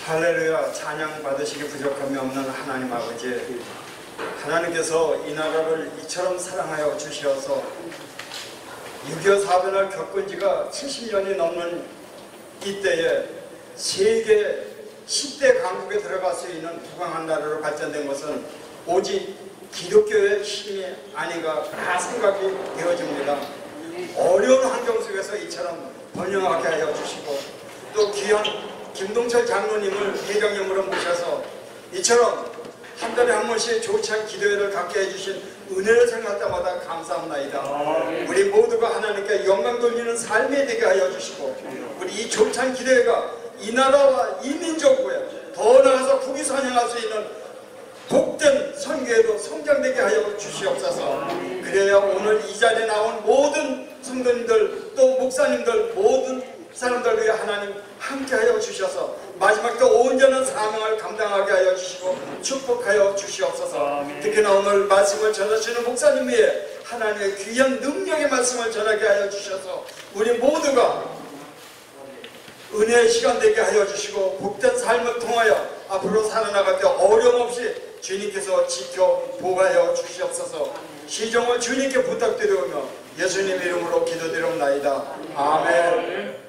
할렐루야. 찬양 받으시기 부족함이 없는 하나님 아버지, 하나님께서 이 나라를 이처럼 사랑하여 주시어서 6.25 사변을 겪은 지가 70년이 넘는 이때에 세계 10대 강국에 들어갈 수 있는 부강한 나라로 발전된 것은 오직 기독교의 힘이 아닌가 생각이 되어집니다. 어려운 환경 속에서 이처럼 번영하게 하여 주시고, 또 귀한 김동철 장로님을 회장님으로 모셔서 이처럼 한 달에 한 번씩 조찬 기도회를 갖게 해주신 은혜를 생각할 때마다 감사합니다. 우리 모두가 하나님께 영광 돌리는 삶이 되게 하여 주시고, 우리 이 조찬 기도회가 이 나라와 이 민족에 더 나아가서 국위 선양할 수 있는 복된 선교회도 성장되게 하여 주시옵소서. 그래야 오늘 이 자리에 나온 모든 성도님들, 또 목사님들, 모든 사람들 위해 하나님 함께하여 주셔서 마지막 때 온전한 사명을 감당하게 하여 주시고 축복하여 주시옵소서. 특히나 오늘 말씀을 전하시는 목사님 위해 하나님의 귀한 능력의 말씀을 전하게 하여 주셔서 우리 모두가 은혜의 시간 되게 하여 주시고 복된 삶을 통하여 앞으로 살아나갈 때 어려움 없이 주님께서 지켜 보호하여 주시옵소서. 시종을 주님께 부탁드리오며 예수님 이름으로 기도드리옵나이다. 아멘.